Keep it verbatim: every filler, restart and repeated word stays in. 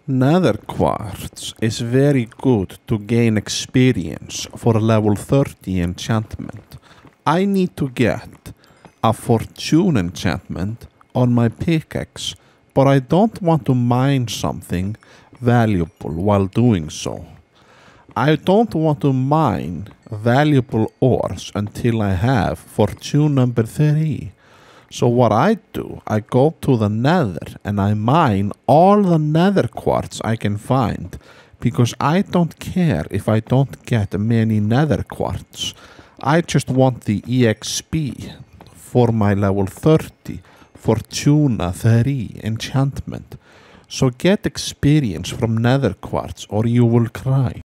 Nether Quartz is very good to gain experience for level thirty enchantment. I need to get a fortune enchantment on my pickaxe, but I don't want to mine something valuable while doing so. I don't want to mine valuable ores until I have fortune number three. So what I do, I go to the nether and I mine all the nether quartz I can find, because I don't care if I don't get many nether quartz. I just want the E X P for my level thirty Fortuna three enchantment. So get experience from nether quartz or you will cry.